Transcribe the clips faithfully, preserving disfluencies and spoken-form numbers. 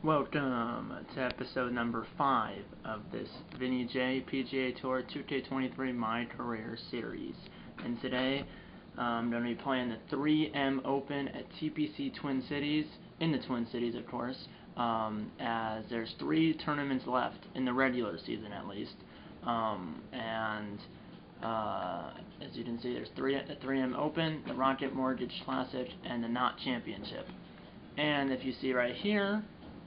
Welcome to episode number five of this Vinny J P G A Tour two K twenty-three My Career Series. And today, um, I'm going to be playing the three M Open at T P C Twin Cities, in the Twin Cities of course, um, as there's three tournaments left, in the regular season at least. Um, and uh, as you can see, there's three at the three M Open, the Rocket Mortgage Classic, and the Knot Championship. And if you see right here,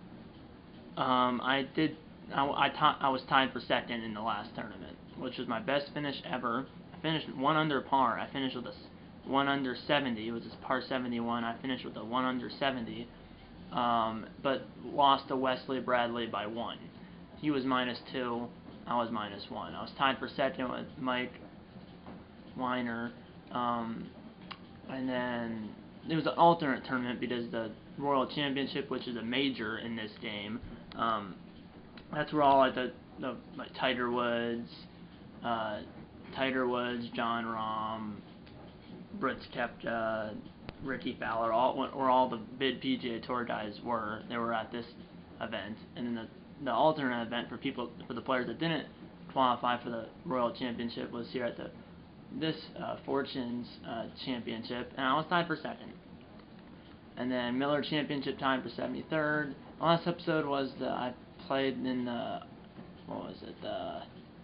Um, I did. I, I, I was tied for second in the last tournament, which was my best finish ever. I finished one under par. I finished with a one under seventy. It was a par seventy-one. I finished with a one under seventy, um, but lost to Wesley Bradley by one. He was minus two. I was minus one. I was tied for second with Mike Weiner, um, and then it was an alternate tournament because the Royal Championship, which is a major in this game, um, that's where all like the, the like Tiger Woods, uh, Tiger Woods, Jon Rahm, Brooks Koepka, Ricky Fowler, all where all the big P G A Tour guys were. They were at this event, and then the the alternate event for people for the players that didn't qualify for the Royal Championship was here at the this uh, Fortunes uh, Championship, and I was tied for second. And then Miller Championship tied for seventy-third. The last episode was the I played in the what was it the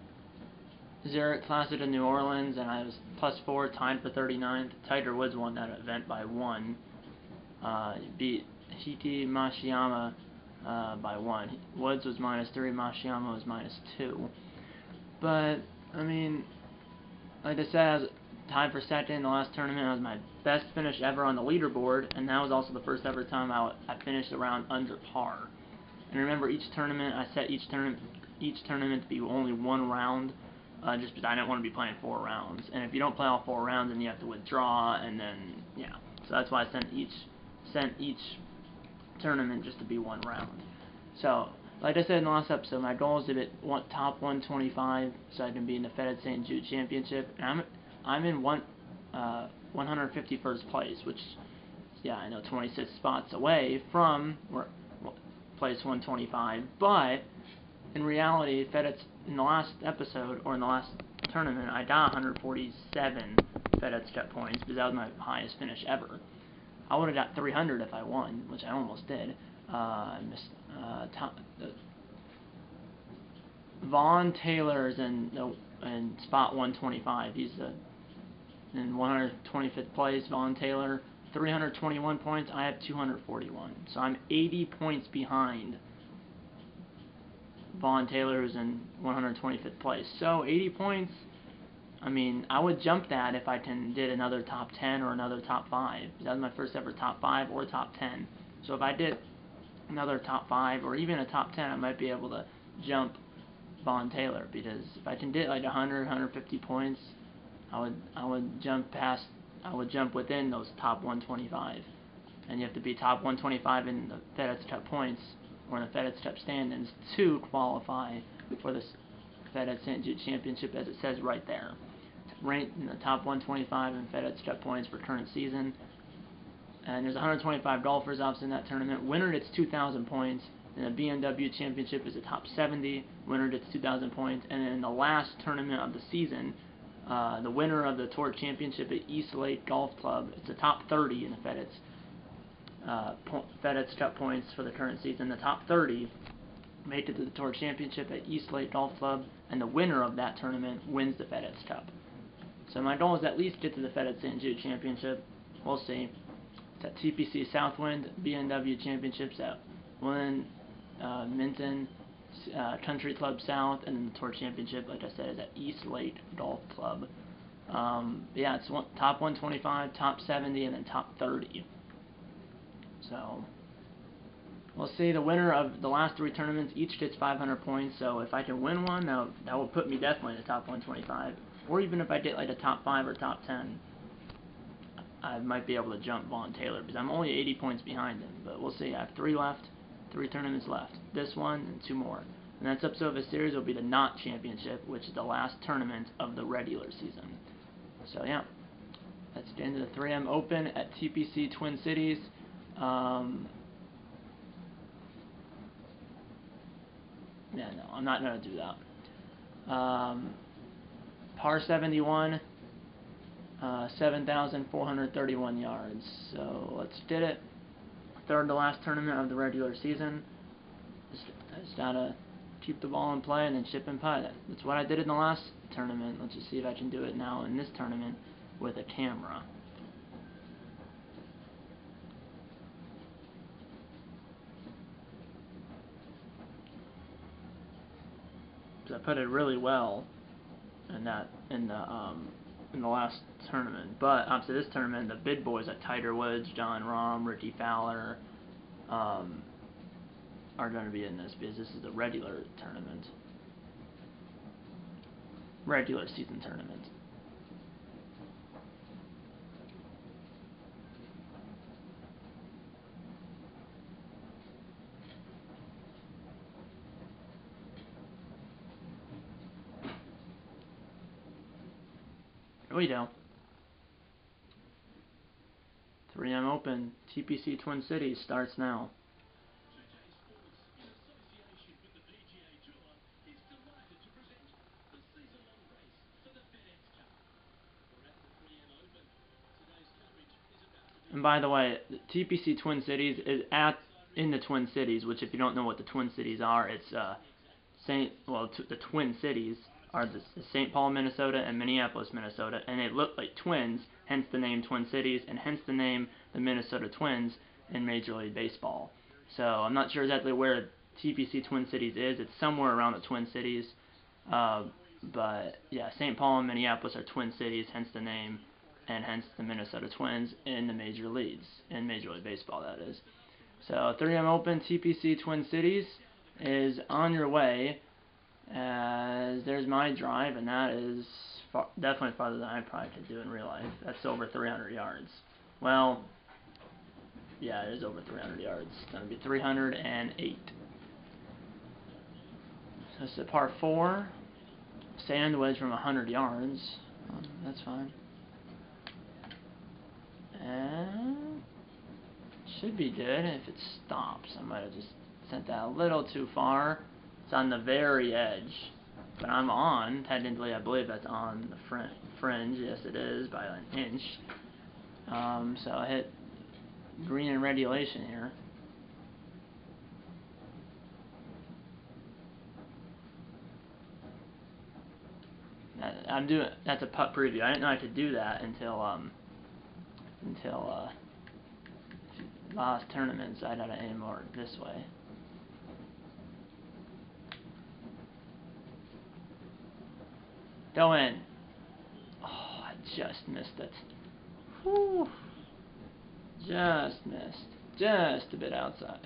Zurich Classic in New Orleans, and I was plus four, tied for thirty-ninth. Tiger Woods won that event by one. Uh, beat Hiki Mashiyama uh, by one. Woods was minus three, Mashiyama was minus two. But I mean, like I said, I was tied for second in the last tournament. It was my best finish ever on the leaderboard, and that was also the first ever time I, I finished a round under par. And remember, each tournament, I set each tournament each tournament to be only one round, uh, just because I didn't want to be playing four rounds. And if you don't play all four rounds, then you have to withdraw, and then yeah. So that's why I sent each sent each tournament just to be one round. So, like I said in the last episode, my goal is to hit one, top one twenty-five, so I can be in the FedEx Saint Jude Championship. And I'm I'm in one uh, one hundred fifty-first place, which, yeah, I know twenty-six spots away from where, place one twenty-five, but in reality, FedEx, in the last episode, or in the last tournament, I got one hundred forty-seven FedEx Cup points, because that was my highest finish ever. I would have got three hundred if I won, which I almost did. Uh, I missed, uh, top, uh, Vaughn Taylor's in, uh, in spot one twenty-five. He's uh, in one hundred twenty-fifth place. Vaughn Taylor, three hundred twenty-one points. I have two hundred forty-one. So I'm eighty points behind Vaughn Taylor, who's in one hundred twenty-fifth place. So eighty points, I mean, I would jump that if I can did another top ten or another top five. That was my first ever top five or top ten. So if I did another top five or even a top ten, I might be able to jump Vaughn Taylor, because if I can get like one hundred, one hundred fifty points, I would I would jump past I would jump within those top one twenty-five. And you have to be top one twenty-five in the FedEx Cup points or in the FedEx Cup standings to qualify for this FedEx Saint Jude Championship, as it says right there. Ranked in the top one twenty-five in FedEx Cup points for current season. And there's one hundred twenty-five golfers obviously in that tournament. Winner gets two thousand points. And the B M W Championship is a top seventy. Winner gets two thousand points. And then in the last tournament of the season, uh, the winner of the Tour Championship at East Lake Golf Club, it's a top thirty in the FedEx uh, FedEx Cup points for the current season. The top thirty make it to the Tour Championship at East Lake Golf Club, and the winner of that tournament wins the FedEx Cup. So my goal is at least get to the FedEx Saint Jude Championship. We'll see. It's at T P C Southwind, B M W Championships at Lynn, uh, Minton, uh, Country Club South, and then the Tour Championship, like I said, is at East Lake Golf Club. Um, yeah, it's one, top one twenty-five, top seventy, and then top thirty. So we'll see. The winner of the last three tournaments each gets five hundred points. So if I can win one, that that will put me definitely in the top one twenty-five. Or even if I get like a top five or top ten, I might be able to jump Vaughn Taylor, because I'm only eighty points behind him. But we'll see. I have three left, three tournaments left. This one and two more. The next episode of the series will be the Knot Championship, which is the last tournament of the regular season. So yeah, that's the end of the three M Open at T P C Twin Cities. Um, yeah, no, I'm not going to do that. Um, par seventy-one, uh, seven thousand four hundred thirty-one yards. So let's get it. Third to last tournament of the regular season. Just, just gotta keep the ball in play and then chip and putt. That's what I did in the last tournament. Let's just see if I can do it now in this tournament with a camera. I put it really well in that in the um, in the last tournament. But obviously this tournament, the big boys like Tiger Woods, Jon Rahm, Rickie Fowler, um, are going to be in this because this is a regular tournament, regular season tournament. Here we go. three M Open, T P C Twin Cities starts now. And by the way, T P C Twin Cities is at in the Twin Cities, which if you don't know what the Twin Cities are, it's uh, Saint well t the Twin Cities are the, the Saint Paul, Minnesota, and Minneapolis, Minnesota, and they look like twins, hence the name Twin Cities, and hence the name the Minnesota Twins in Major League Baseball. So I'm not sure exactly where T P C Twin Cities is. It's somewhere around the Twin Cities, uh, but yeah, Saint Paul and Minneapolis are Twin Cities, hence the name, and hence the Minnesota Twins in the major leagues, in Major League Baseball, that is. So three M Open T P C Twin Cities is on your way, as there's my drive, and that is far, definitely farther than I probably could do in real life. That's over three hundred yards. Well, yeah, it is over three hundred yards. It's going to be three hundred eight. So it's a par four, sand wedge from one hundred yards. Um, that's fine. And should be good if it stops. I might have just sent that a little too far. It's on the very edge, but I'm on. Technically, I believe that's on the fr fringe. Yes, it is by an inch. Um, so I hit green in regulation here. I'm doing. That's a putt preview. I didn't know I could do that until um until uh last tournaments. I gotta aim more this way. Go in. Oh, I just missed it. Whew. Just missed. Just a bit outside.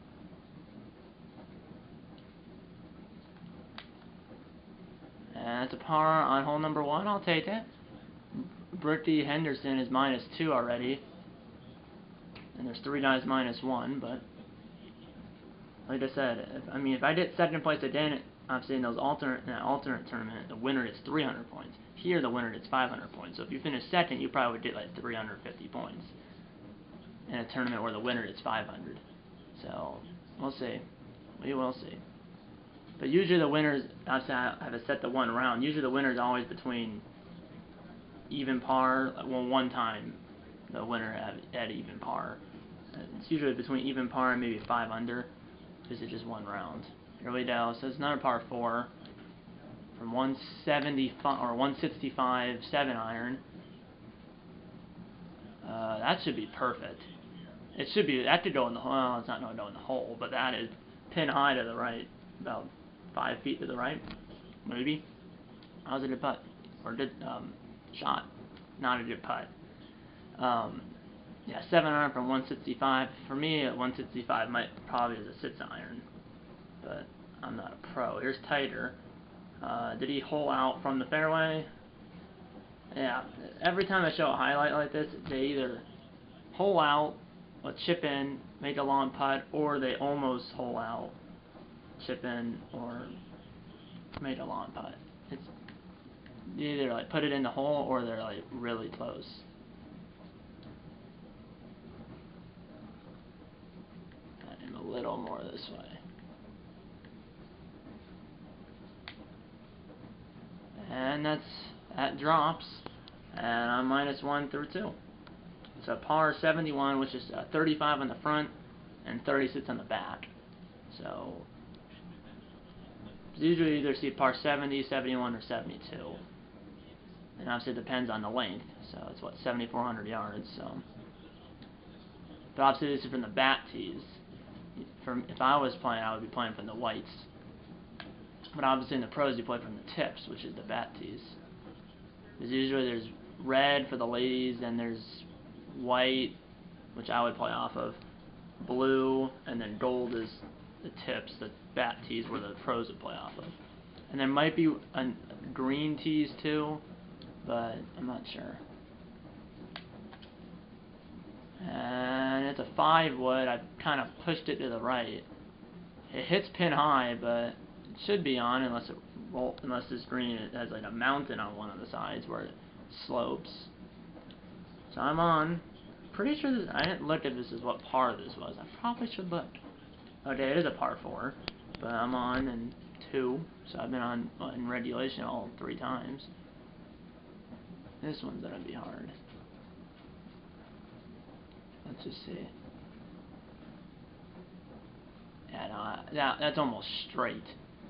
And it's a par on hole number one. I'll take it. Brookie Henderson is minus two already. And there's three guys minus one, but like I said, if, I mean, if I did second place again, obviously in those alternate, in that alternate tournament, the winner gets three hundred points. Here, the winner gets five hundred points. So if you finish second, you probably would get like three hundred fifty points in a tournament where the winner gets five hundred. So we'll see. We will see. But usually the winners, obviously I have it set to one round. Usually the winner is always between even par. Well, one time the winner at, at even par. It's usually between even par and maybe five under. Because it's just one round. Here we go. So it's another par four from one seventy-five or one sixty-five seven iron. Uh, that should be perfect. It should be. That could go in the hole. Well, it's not going to go in the hole, but that is pin high to the right, about five feet to the right, maybe. How's a good putt or good um, shot? Not a good putt. Um, Yeah, seven iron from one sixty-five. For me, at one sixty-five might probably is a six iron, but I'm not a pro. Here's Tiger. Uh, did he hole out from the fairway? Yeah. Every time I show a highlight like this, they either hole out, or chip in, make a long putt, or they almost hole out, chip in, or make a long putt. It's either like put it in the hole or they're like really close. A little more this way. And that's that drops, and I'm minus one through two. It's a par seventy-one, which is uh, thirty-five on the front and thirty-six on the back. So usually you either see par seventy, seventy-one, or seventy-two. And obviously it depends on the length. So it's what, seventy-four hundred yards. So, but obviously this is from the bat tees. From if I was playing, I would be playing from the whites. But obviously in the pros you play from the tips, which is the bat tees. Because usually there's red for the ladies, and there's white, which I would play off of, blue, and then gold is the tips, the bat tees where the pros would play off of. And there might be a, green tees too, but I'm not sure. And it's a five wood. I kind of pushed it to the right. It hits pin high, but it should be on unless it roll, unless this green it has like a mountain on one of the sides where it slopes. So I'm on. Pretty sure this, I didn't look at this as what par this was. I probably should look. Okay, it is a par four, but I'm on in two, so I've been on well, in regulation all three times. This one's gonna be hard. Let's just see. Yeah, no, I, that, that's almost straight.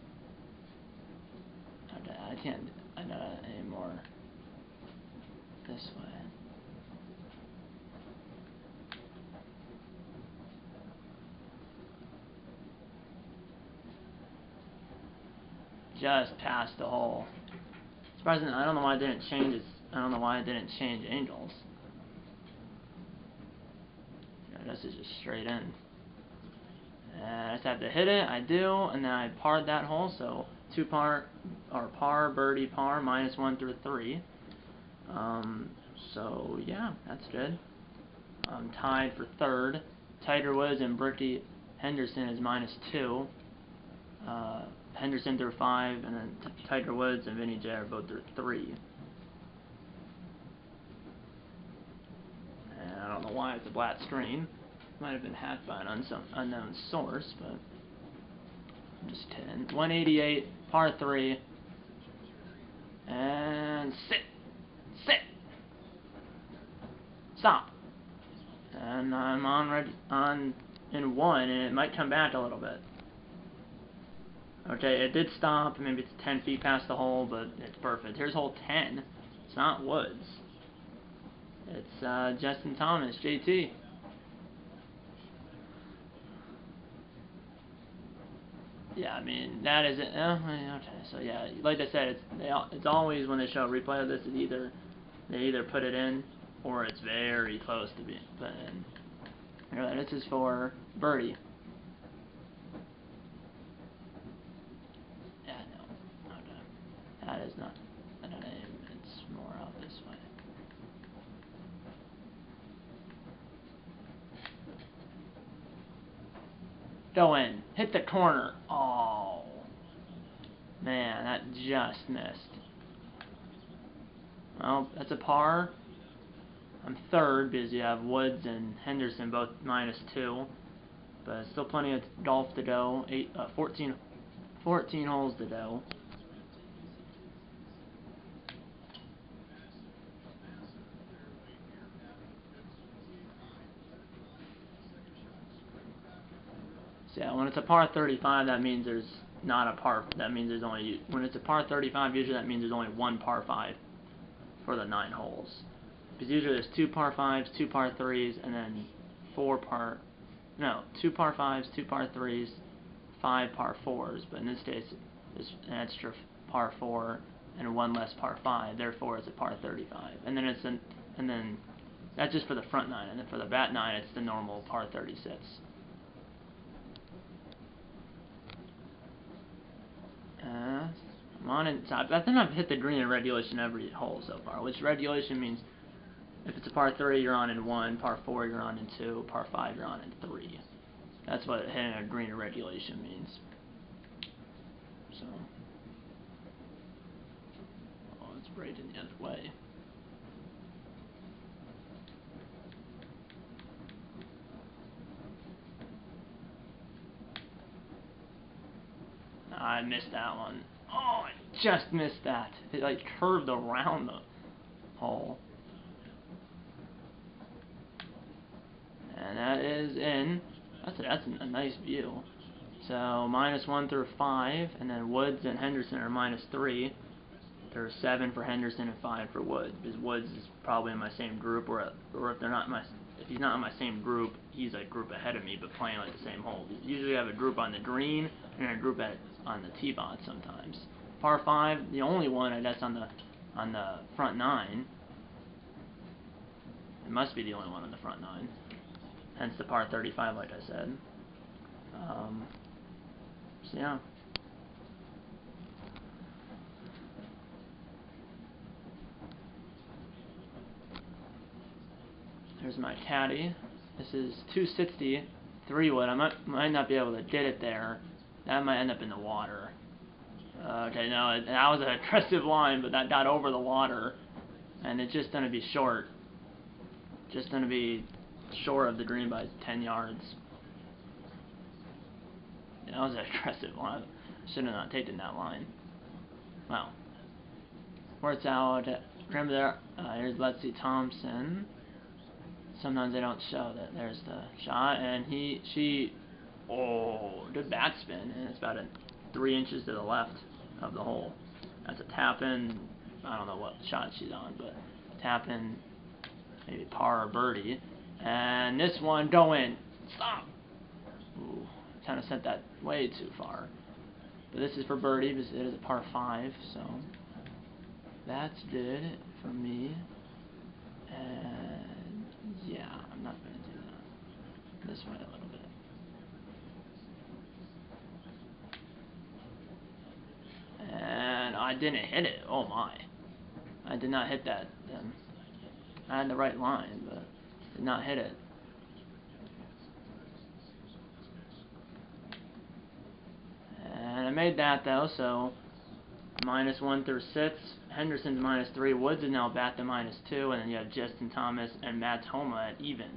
Okay, I can't. I know anymore. This way. Just past the hole. Surprisingly, I don't know why it didn't change its. I don't know why it didn't change angles. Yeah, this is just straight in. And I just have to hit it. I do, and then I parred that hole. So two par or par birdie par minus one through three. Um, so yeah, that's good. I'm tied for third. Tiger Woods and Brookie Henderson is minus two. Uh, Henderson through five, and then T Tiger Woods and Vinny J are both through three. And I don't know why it's a black screen. Might have been hacked by an unknown, unknown source, but I'm just kidding. one eighty-eight, par three, and sit, sit, stop. And I'm on red on in one, and it might come back a little bit. Okay, it did stop. Maybe it's ten feet past the hole, but it's perfect. Here's hole ten. It's not Woods. It's uh, Justin Thomas, J T. Yeah, I mean that is it. Oh, okay, so yeah, like I said, it's they, it's always when they show a replay of this, it's either they either put it in or it's very close to being put in. Here, this is for birdie. Yeah, no, okay, that is not a name. It's more out this way. Go in. Hit the corner. Oh. Man, that just missed. Well, that's a par. I'm third because you have Woods and Henderson both minus two. But still plenty of golf to go. Eight, uh, fourteen, fourteen holes to go. So yeah, when it's a par thirty-five, that means there's not a par. That means there's only when it's a par thirty-five. Usually that means there's only one par five for the nine holes. Because usually there's two par fives, two par threes, and then four par. No, two par fives, two par threes, five par fours. But in this case, there's an extra par four and one less par five. Therefore, it's a par thirty-five. And then it's an and then that's just for the front nine. And then for the back nine, it's the normal par thirty-six. Uh, I'm on it. I think I've hit the green in regulation every hole so far, which regulation means if it's a par three, you're on in one, par four, you're on in two, par five, you're on in three. That's what hitting a green in regulation means. So, oh, it's braiding the other way. I missed that one. Oh, just missed that. It like curved around the hole. And that is in. That's a, that's a nice view. So minus one through five, and then Woods and Henderson are minus three. There's seven for Henderson and five for Woods, because Woods is probably in my same group, or or if they're not in my if he's not in my same group, he's a group ahead of me, but playing like the same hole. Usually I have a group on the green and a group at on the tee box sometimes. Par five, the only one that's on the on the front nine. It must be the only one on the front nine. Hence the par thirty-five, like I said. Um, so yeah. Here's my caddy. This is two sixty, three wood. I might, might not be able to get it there. That might end up in the water. Uh, okay, no, it, that was an aggressive line, but that got over the water. And it's just going to be short. Just going to be short of the green by ten yards. Yeah, that was an aggressive line. Should have not taken that line. Well, works out. Remember there, uh, here's Leslie Thompson. Sometimes they don't show that. There's the shot, and he, she, oh, good backspin, and it's about a three inches to the left of the hole. That's a tap in. I don't know what shot she's on, but tap in, maybe par or birdie. And this one going, stop. Ooh, kind of sent that way too far. But this is for birdie because it is a par five, so that's good for me. And yeah, I'm not going to do that. This way a little bit. And I didn't hit it. Oh my. I did not hit that then. I had the right line, but did not hit it. And I made that though, so minus one through six. Henderson's minus three. Woods is now back to minus two, and then you have Justin Thomas and Matt Homa at even.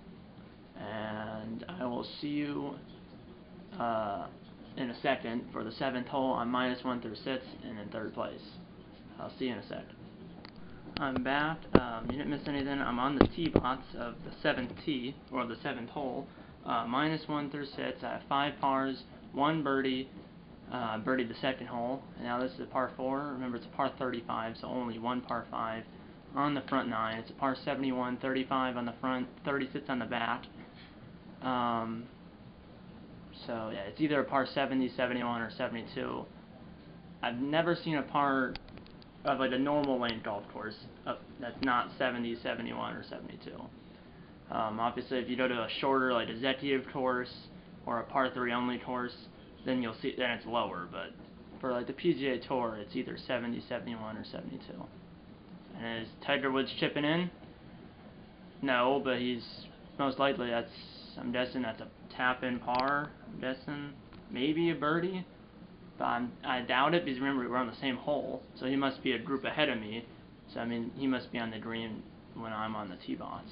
And I will see you uh, in a second for the seventh hole on minus one through six and in third place. I'll see you in a sec. I'm back. Um, you didn't miss anything. I'm on the tee box of the seventh tee, or the seventh hole. Uh, minus one through six. I have five pars, one birdie. Uh, birdied the second hole, and now this is a par four. Remember, it's a par thirty-five, so only one par five on the front nine. It's a par seventy-one, thirty-five on the front, thirty-six on the back. Um, so yeah, it's either a par seventy, seventy-one, or seventy-two. I've never seen a par of like a normal lane golf course uh, that's not seventy, seventy-one, or seventy-two. Um, obviously, if you go to a shorter, like executive course or a par three only course, then you'll see then it's lower. But for like the P G A Tour, it's either seventy, seventy-one, or seventy-two. And is Tiger Woods chipping in? No, but he's most likely that's I'm guessing that's a tap in par. I'm guessing maybe a birdie, but I'm, I doubt it because remember we're on the same hole, so he must be a group ahead of me. So I mean he must be on the green when I'm on the tee box.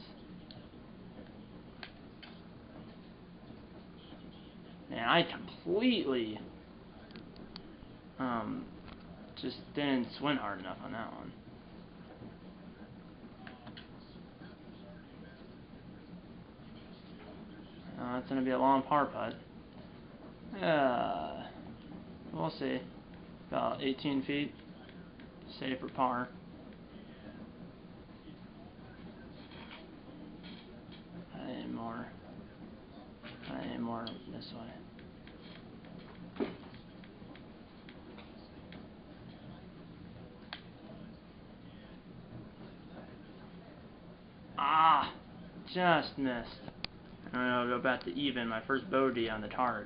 Man, I completely um, just didn't swing hard enough on that one. Uh, it's going to be a long par putt. Uh, we'll see. About eighteen feet. Safe for par. I need more. I need more this way. Ah! Just missed. And I'll go back to even, my first bogey on the card.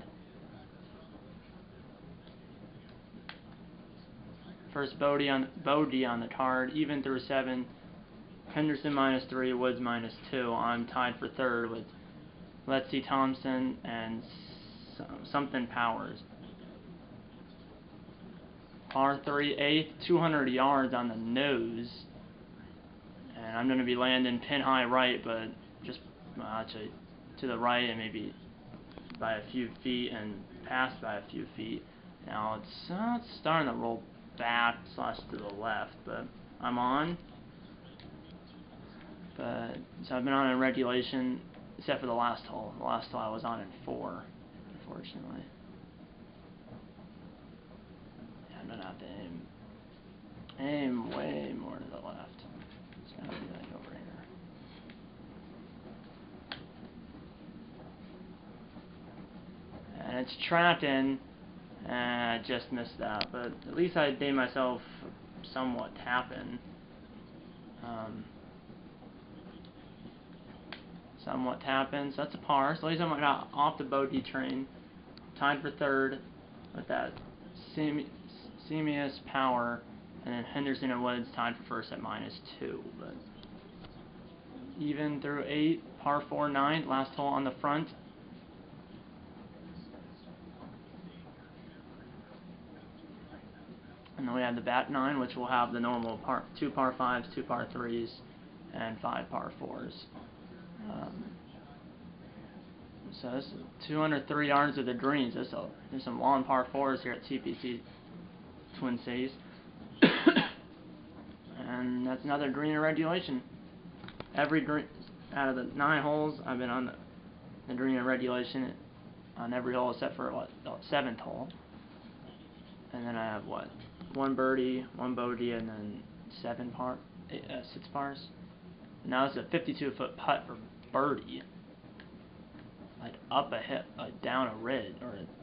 First bogey on bogey on the card, even through seven. Henderson minus three, Woods minus two. I'm tied for third with Leslie Thompson and something Powers. Par three, eighth, two hundred yards on the nose. And I'm going to be landing pin high right, but just well, actually to the right and maybe by a few feet and past by a few feet. Now it's, uh, it's starting to roll back slash to the left, but I'm on. But so I've been on in regulation, except for the last hole. The last hole I was on in four, unfortunately. Yeah, I'm gonna have to aim, aim way more to the left. It's gotta be like over here. And it's trapped in, and I just missed that. But at least I made myself somewhat tap in. Um, somewhat tap in, so that's a par. So at least I got off the bogey train, tied for third with that Semius Power, and then Henderson and Woods tied for first at minus two. But even through eight, par four nine, last hole on the front. And then we have the back nine, which will have the normal par two par fives, two par threes, and five par fours. Um, so this is two hundred three yards of the greens. This a, there's some long par fours here at T P C Twin Cities. And that's another green in regulation. Every green out of the nine holes, I've been on the, the green in regulation on every hole except for what the seventh hole. And then I have what one birdie, one bogey, and then seven par, eight, uh, six pars. Now it's a fifty-two foot putt for birdie. Like up a hip, like down a ridge, or. A,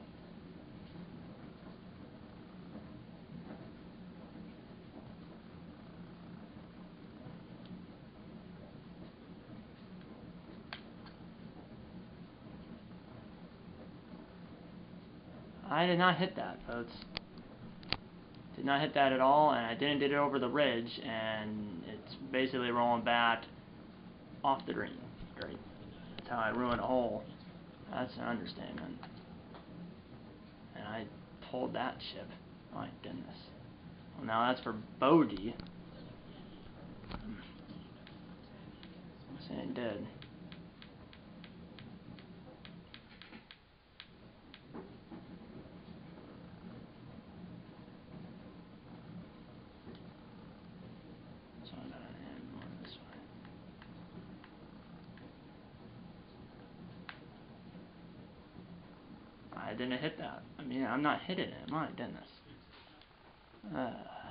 I did not hit that, folks. Did not hit that at all, and I didn't get it over the ridge, and it's basically rolling back off the green. Great. That's how I ruined a hole. That's an understatement. And I pulled that chip. My goodness. Well, now that's for bogey. This ain't dead. So I gotta add more this way. I didn't hit that. I mean, I'm not hitting it. My goodness. Uh.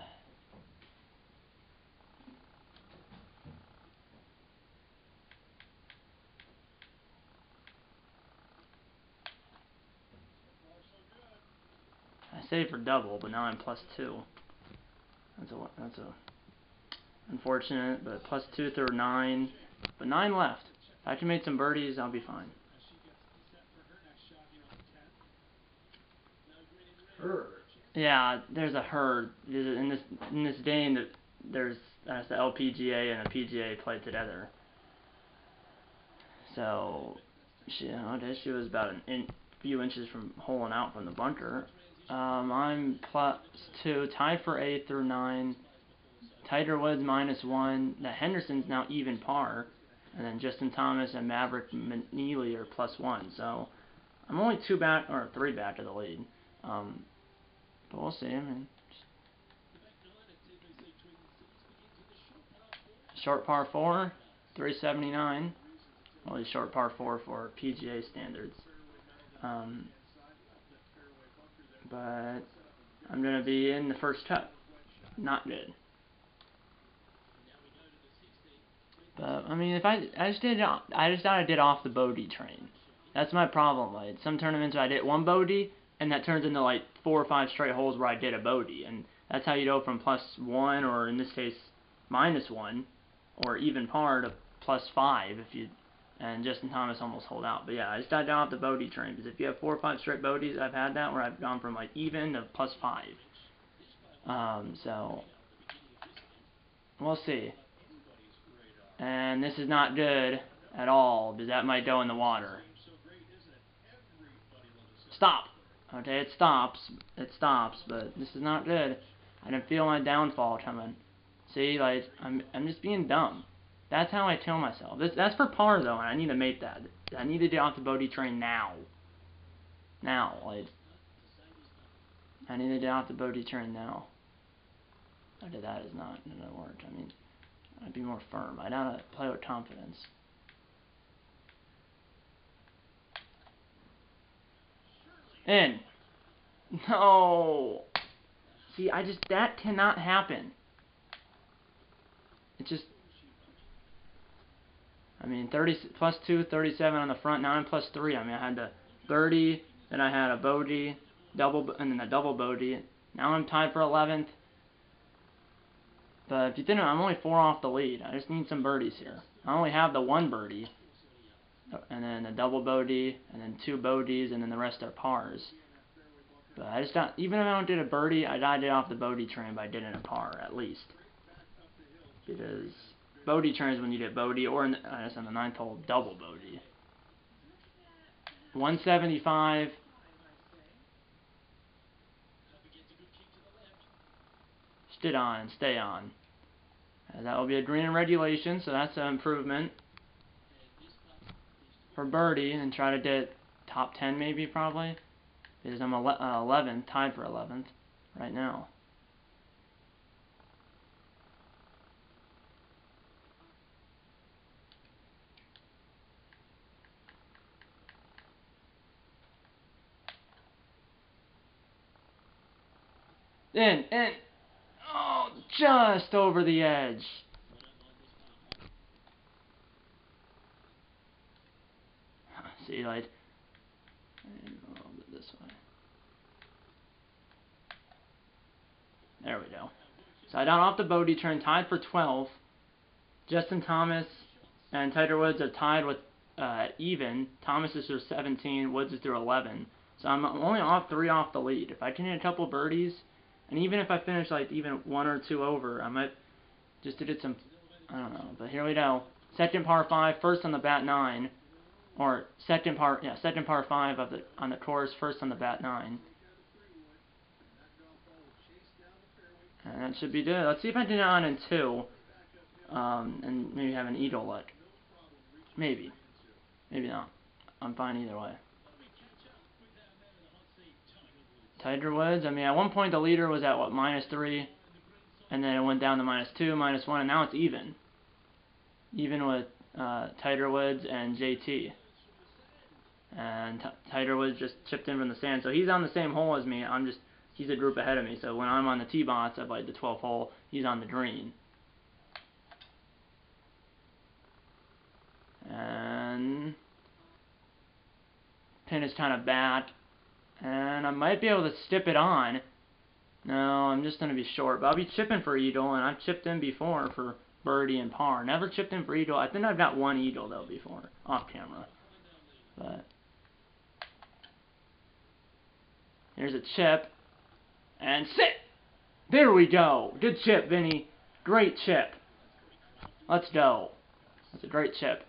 I saved for double, but now I'm plus two. That's a that's a unfortunate, but plus two through nine, but nine left. If I can make some birdies, I'll be fine. Herd. Yeah, there's a herd. In this in this game, that there's that's the L P G A and the P G A played together. So, she, you know, the issue was about a in, few inches from holing out from the bunker. Um, I'm plus two, tied for eight through nine. Tiger Woods minus one. The Henderson's now even par, and then Justin Thomas and Maverick McNeely are plus one. So I'm only two back or three back of the lead. Um, but we'll see. I mean, short par four, three seventy-nine. Only short par four for P G A standards. Um, but I'm gonna be in the first cut. Not good. But I mean, if I I just did I just thought I did off the bogey train. That's my problem. Like some tournaments I did one bogey, and that turns into like four or five straight holes where I did a bogey, and that's how you go from plus one, or in this case minus one, or even par to plus five if you. And Justin Thomas almost hold out. But yeah, I just got down off the bogey train, because if you have four or five straight bogeys, I've had that where I've gone from like even to plus five. Um, so we'll see. And this is not good at all, because that might go in the water. Stop. Okay, it stops. It stops, but this is not good. I can feel my downfall coming. See, like I'm I'm just being dumb. That's how I kill myself. This, that's for par, though, and I need to make that. I need to get off the bogey train now. Now, like, I need to get off the bogey train now. I did that is not going to work. I mean, I'd be more firm. I gotta play with confidence. In. No. See, I just, that cannot happen. It just, I mean, thirty plus two, thirty-seven on the front. Now I'm plus three. I mean, I had the thirty, then I had a bogey, double, and then a double bogey. Now I'm tied for eleventh. But if you didn't, I'm only four off the lead. I just need some birdies here. I only have the one birdie, and then a double bogey, and then two bogeys, and then the rest are pars. But I just don't, even if I don't did a birdie, I got it off the bogey train by did a par at least. Because bogey train is when you get bogey, or in the, I guess on the ninth hole, double bogey. one seventy-five. Stay on, stay on. Uh, that will be a green in regulation, so that's an improvement for birdie, and try to get top ten maybe probably, because I'm ele uh, eleventh, tied for eleventh right now. In, in. Oh, just over the edge. See, like, a little bit this way. There we go. So I got off the bogey turn, tied for twelve. Justin Thomas and Tiger Woods are tied with uh, even. Thomas is through seventeen, Woods is through eleven. So I'm only off three off the lead. If I can hit a couple birdies, and even if I finish like even one or two over, I might just to get some, I don't know. But here we go. Second par five, first on the bat nine, or second par, yeah, second par five of the on the course, first on the bat nine. And that should be good. Let's see if I can get on in two, um, and maybe have an eagle luck. Maybe, maybe not. I'm fine either way. Tiger Woods, I mean, at one point the leader was at, what, minus three, and then it went down to minus two, minus one, and now it's even. Even with uh, Tiger Woods and J T. And T Tiger Woods just chipped in from the sand, so he's on the same hole as me. I'm just, he's a group ahead of me, so when I'm on the tee box at, like, the twelfth hole, he's on the green. And pin is kind of back. And I might be able to stip it on. No, I'm just going to be short. But I'll be chipping for eagle, and I've chipped in before for birdie and par. Never chipped in for eagle. I think I've got one eagle, though, before, off camera. But here's a chip. And sit! There we go. Good chip, Vinny. Great chip. Let's go. That's a great chip.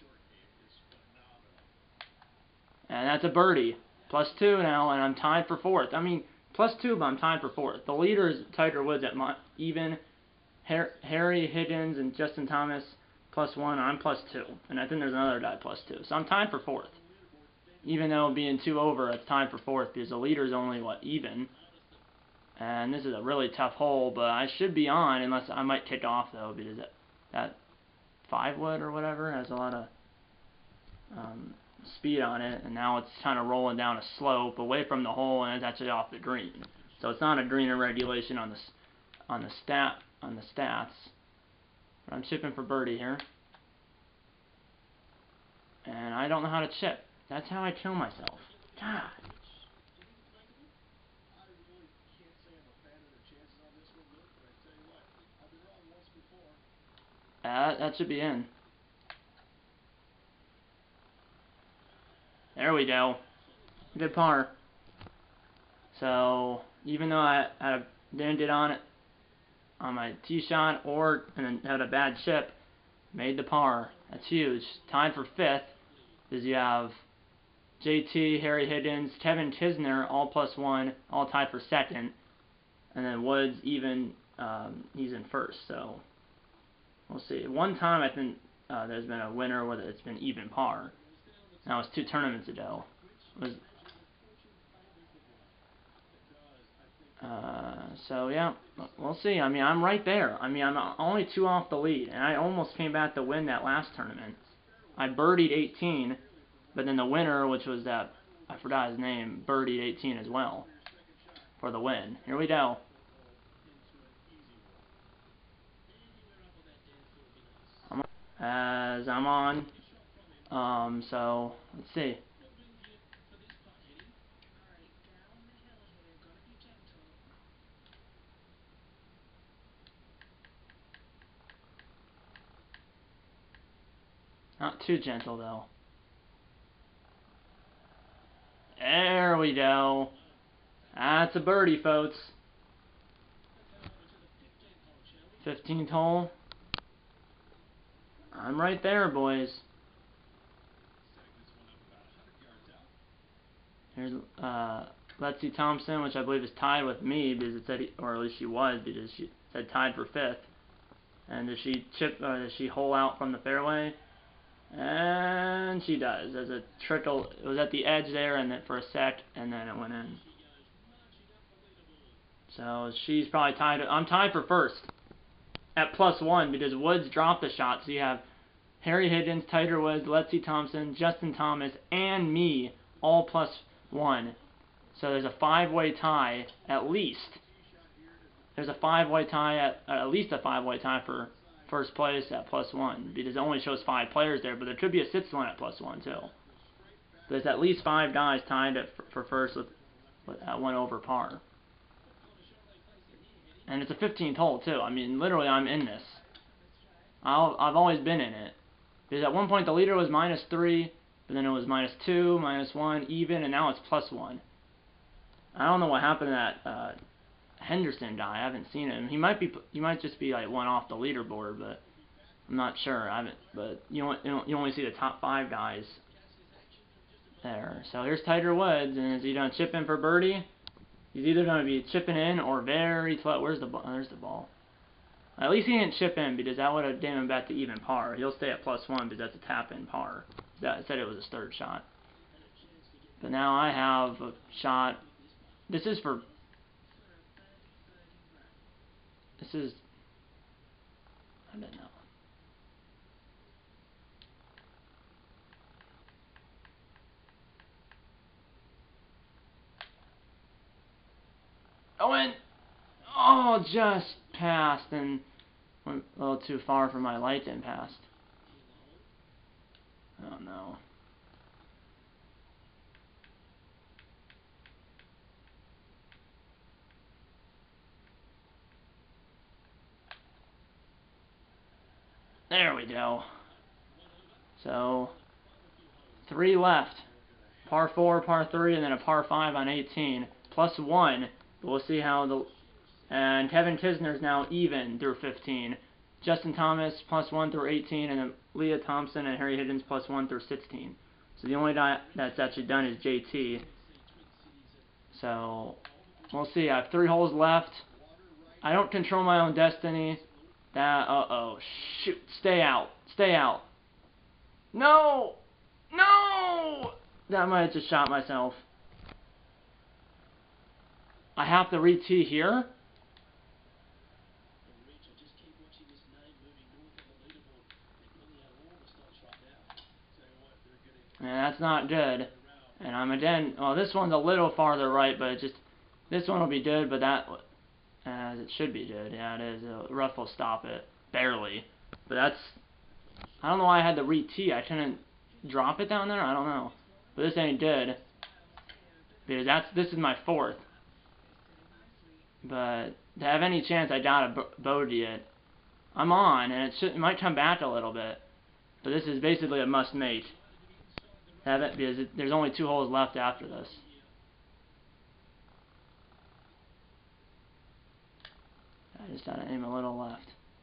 And that's a birdie. Plus two now, and I'm tied for fourth. I mean, plus two, but I'm tied for fourth. The leader is Tiger Woods at my, even. Har Harry Higgins and Justin Thomas plus one, and I'm plus two. And I think there's another guy plus two. So I'm tied for fourth. Even though being two over, it's tied for fourth because the leader's only, what, even. And this is a really tough hole, but I should be on, unless I might kick off, though, because that, that five wood or whatever has a lot of Um, speed on it, and now it's kind of rolling down a slope away from the hole, and it's actually off the green. So it's not a green in regulation on the on the stat on the stats. But I'm chipping for birdie here, and I don't know how to chip. That's how I kill myself. God. Uh, that should be in. There we go. Good par. So, even though I, I didn't get on it on my tee shot or and had a bad chip, made the par. That's huge. Tied for fifth is you have J T, Harry Higgins, Kevin Kisner, all plus one, all tied for second. And then Woods, even, um, he's in first. So, we'll see. One time I think uh, there's been a winner where it's been even par. That was two tournaments ago. It was uh, so yeah, we'll see. I mean, I'm right there. I mean, I'm only two off the lead, and I almost came back to win that last tournament. I birdied eighteen, but then the winner, which was that, I forgot his name, birdied eighteen as well for the win. Here we go. I'm, as I'm on, um, so let's see. Not too gentle, though. There we go. That's a birdie, folks. fifteenth hole. I'm right there, boys. Here's uh, Lexi Thompson, which I believe is tied with me, because it said, he, or at least she was, because she said tied for fifth. And does she chip? Uh, does she hole out from the fairway? And she does. There's a trickle. It was at the edge there, and then for a sec, and then it went in. So she's probably tied. I'm tied for first at plus one because Woods dropped the shot. So you have Harry Higgins, Tiger Woods, Lexi Thompson, Justin Thomas, and me all plus one. So there's a five-way tie at least. There's a five-way tie at uh, at least a five-way tie for first place at plus one because it only shows five players there, but there could be a sixth one at plus one too. There's at least five guys tied at, for first with, with at one over par. And it's a fifteenth hole too. I mean, literally, I'm in this. I'll, I've always been in it. Because at one point the leader was minus three, but then it was minus two, minus one, even, and now it's plus one. I don't know what happened to that uh, Henderson guy. I haven't seen him. He might be. He might just be like one off the leaderboard, but I'm not sure. I haven't. But you don't. You, don't, you only see the top five guys there. So here's Tiger Woods, and is he gonna chip in for birdie? He's either gonna be chipping in or very close. Where's the ball? There's the ball. At least he didn't chip in because that would have damn him back to even par. He'll stay at plus one because that's a tap in par. That said it was his third shot. But now I have a shot. This is for. This is. I don't know. Oh, and oh, just passed and went a little too far for my light and passed. Oh no. There we go. So, three left. Par four, par three, and then a par five on eighteen. Plus one. But we'll see how the... And Kevin Kisner's now even through fifteen. Justin Thomas plus one through eighteen, and then Leah Thompson and Harry Higgins plus one through sixteen. So the only guy that's actually done is J T. So, we'll see. I have three holes left. I don't control my own destiny. That, uh-oh. Shoot. Stay out. Stay out. No! No! That might have just shot myself. I have to re-tee here? Yeah, that's not good. And I'm again, well, this one's a little farther right, but it just, this one will be good, but that, as uh, it should be good. Yeah, it is. The rough will stop it. Barely. But that's, I don't know why I had to re-tee. I couldn't drop it down there? I don't know. But this ain't good. Because that's, this is my fourth. But to have any chance, I gotta bogey it. I'm on, and it, should, it might come back a little bit. But this is basically a must-make. Have it because it, there's only two holes left after this. I just gotta aim a little left.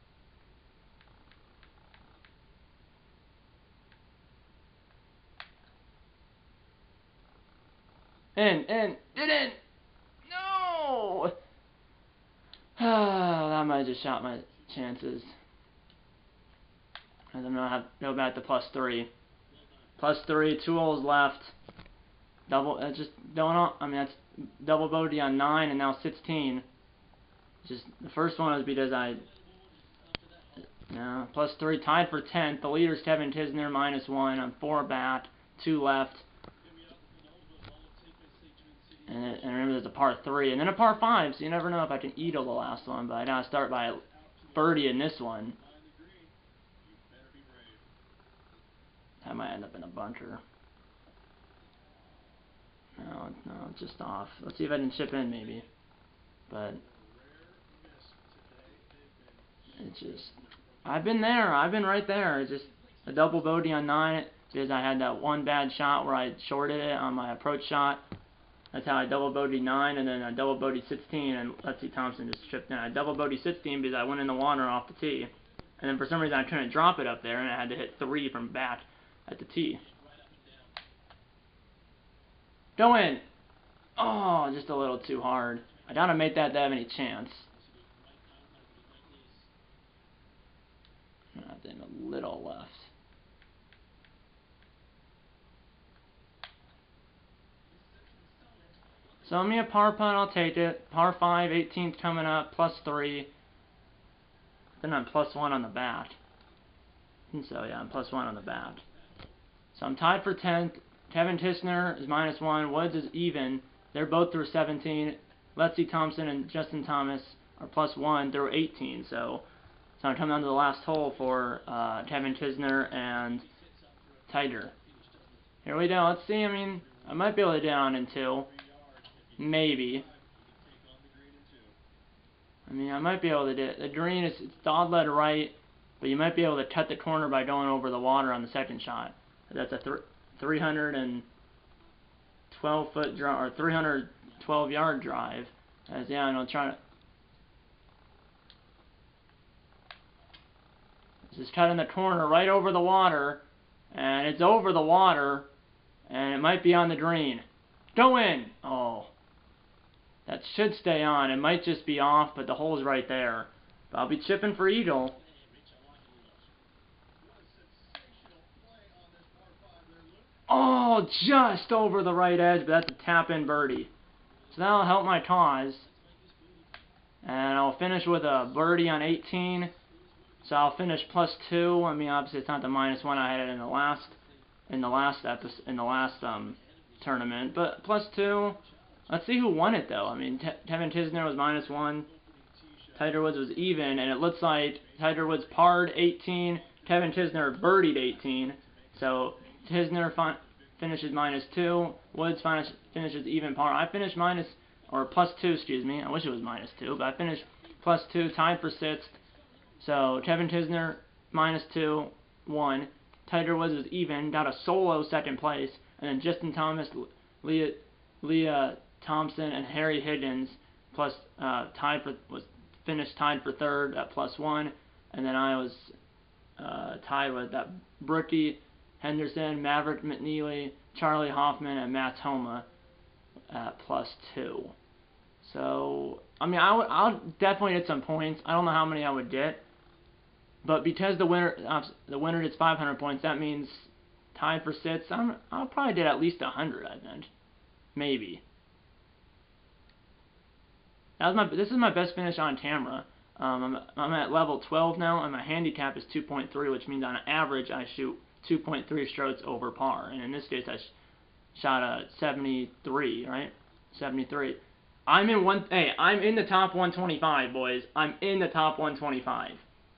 In, in, it in! No! That might have just shot my chances. As I'm gonna have to go back to plus three. Plus three, two holes left. Double, uh, just don't. I mean, that's double bogey on nine and now sixteen. Just the first one was because I, no, plus three, tied for tenth. The leader's Kevin Tisner, minus one. I'm four bat, two left. And, and remember, there's a par three, and then a par five. So you never know if I can eagle the last one. But I gotta start by a birdie in this one. That might end up in a bunker. No, no, just off. Let's see if I can chip in maybe. But it's just, I've been there. I've been right there. It's just a double bogey on nine because I had that one bad shot where I shorted it on my approach shot. That's how I double bogeyed nine, and then I double bogeyed sixteen, and Letsy Thompson just tripped in. I double bogeyed sixteen because I went in the water off the tee, and then for some reason I couldn't drop it up there, and I had to hit three from back at the tee. Go in! Oh, just a little too hard. I gotta make that to have any chance. I think a little left. So I'm me a par putt, I'll take it. Par five, eighteenth coming up, plus three. Then I'm plus one on the bat. And so yeah, I'm plus one on the bat. So I'm tied for tenth. Kevin Tisner is minus one. Woods is even. They're both through seventeen. Letsy Thompson and Justin Thomas are plus one through eighteen. So, so I'm coming down to the last hole for uh, Kevin Tisner and Tiger. Here we go. Let's see. I mean, I might be able to get on in two. Maybe. I mean, I might be able to do it. The green is it's dog leg right, but you might be able to cut the corner by going over the water on the second shot. That's a th three hundred twelve foot drive or three hundred twelve yard drive. As yeah, and I'll try to. Just cutting the corner right over the water, and it's over the water, and it might be on the green. Go in! Oh. That should stay on. It might just be off, but the hole's right there. But I'll be chipping for eagle. Oh, just over the right edge, but that's a tap-in birdie. So that'll help my cause. And I'll finish with a birdie on eighteen. So I'll finish plus two. I mean, obviously it's not the minus one I had it in the last, in the last episode, in the last um tournament. But plus two. Let's see who won it though. I mean, Te Kevin Tisner was minus one. Tiger Woods was even, and it looks like Tiger Woods parred eighteen. Kevin Tisner birdied eighteen. So Tisner fin finishes minus two. Woods finish finishes even par. I finished minus or plus two. Excuse me. I wish it was minus two, but I finished plus two, tied for sixth. So Kevin Tisner minus two, one. Tiger Woods was even, got a solo second place, and then Justin Thomas, Leah, Leah Thompson, and Harry Higgins plus uh, tied for was finished tied for third at plus one, and then I was uh, tied with that Brookie Henderson, Maverick McNeely, Charlie Hoffman, and Matt Homa at plus two. So I mean, I would I'll definitely get some points. I don't know how many I would get. But because the winner uh, the winner gets five hundred points, that means tied for sixth. I'm, I'll probably get at least one hundred, I think. Maybe. That was my, this is my best finish on camera. Um, I'm, I'm at level twelve now, and my handicap is two point three, which means on average I shoot two point three strokes over par. And in this case, I sh shot a seventy-three, right? seventy-three. I'm in one. Hey, I'm in the top one twenty-five, boys. I'm in the top one twenty-five.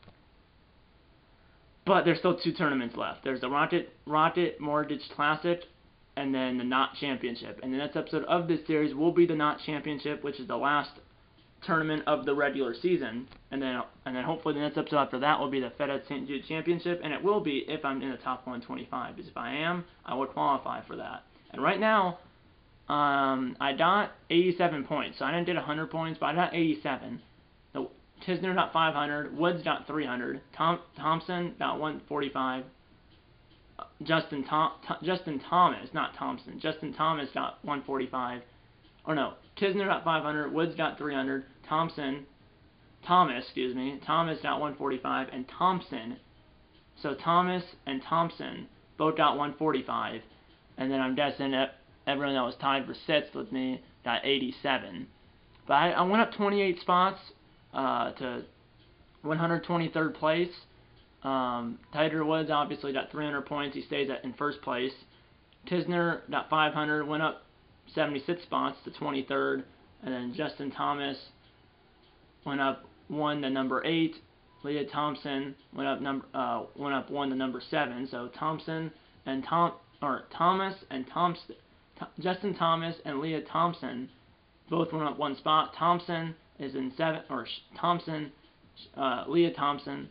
But there's still two tournaments left. There's the Rocket Rocket Mortgage Classic, and then the Knot Championship. And the next episode of this series will be the Knot Championship, which is the last tournament of the regular season. And then and then hopefully the next episode after that will be the FedEx Saint Jude Championship, and it will be if I'm in the top one twenty-five. Because if I am, I will qualify for that. And right now, um, I got eighty-seven points. So I didn't get one hundred points, but I got eighty-seven. The Tisner got five hundred, Woods got three hundred, Tom, Thompson got one forty-five, Justin Tom, Justin Thomas, not Thompson, Justin Thomas got one forty-five, or no, Tisner got five hundred, Woods got three hundred, Thompson, Thomas, excuse me, Thomas got one forty-five, and Thompson, so Thomas and Thompson both got one forty-five, and then I'm guessing that everyone that was tied for sixth with me got eighty-seven. But I, I went up twenty-eight spots. uh, to one hundred twenty-third place. Um, Tiger Woods obviously got three hundred points. He stays at, in first place. Tisner got five hundred, went up seventy-six spots to twenty-third. And then Justin Thomas went up one to number eight. Leah Thompson went up number uh, went up one to number seven. So Thompson and Tom or Thomas and Thompson, Th Justin Thomas and Leah Thompson both went up one spot. Thompson is in seven, or Thompson, uh, Leah Thompson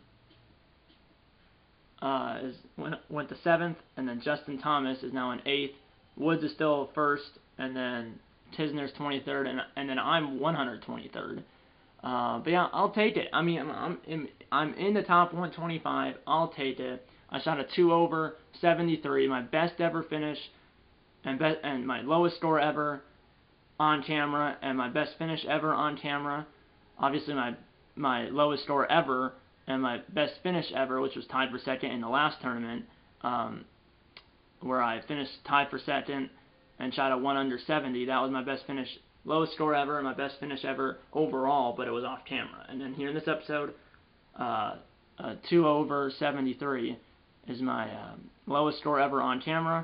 uh, is went went to seventh, and then Justin Thomas is now in eighth. Woods is still first, and then Tisner's twenty-third, and and then I'm one hundred twenty-third. Uh, but yeah, I'll take it. I mean, I'm I'm in, I'm in the top one twenty-five. I'll take it. I shot a two over seventy-three, my best ever finish, and be and my lowest score ever on camera, and my best finish ever on camera. Obviously, my my lowest score ever and my best finish ever, which was tied for second in the last tournament, um, where I finished tied for second and shot a one under seventy. That was my best finish. Lowest score ever and my best finish ever overall, but it was off camera. And then here in this episode, uh, uh, two over seventy-three is my um, lowest score ever on camera,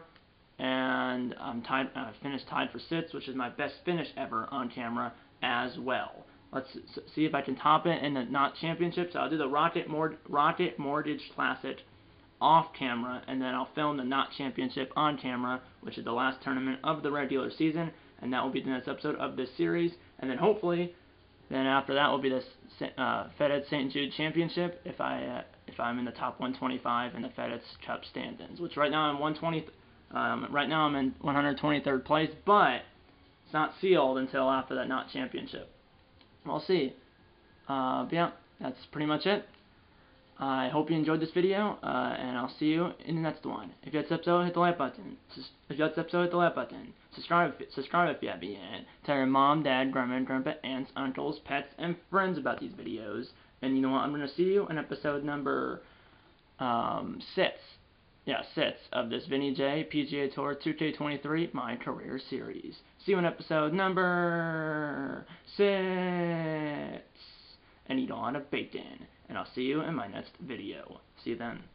and I'm tied. I uh, finished tied for sixth, which is my best finish ever on camera as well. Let's see if I can top it in the Not Championship. So I'll do the Rocket Mord Rocket Mortgage Classic off camera, and then I'll film the Not Championship on camera, which is the last tournament of the regular season. And that will be the next episode of this series. And then hopefully, then after that will be the uh, FedEx Saint Jude Championship if I uh, if I'm in the top one twenty-five in the FedEx Cup standings. Which right now I'm one twenty. Um, right now I'm in one hundred twenty-third place, but it's not sealed until after that Not Championship. We'll see. Uh, but yeah, that's pretty much it. I hope you enjoyed this video, uh, and I'll see you in the next one. If you like this episode, hit the like button. If you like this episode, hit the like button. Subscribe, subscribe if you haven't yet. Tell your mom, dad, grandma, grandpa, aunts, uncles, pets, and friends about these videos. And you know what? I'm going to see you in episode number um, six. Yeah, six of this Vinny J P G A Tour two K twenty-three My Career Series. See you in episode number six. And eat a lot of bacon. And I'll see you in my next video. See you then.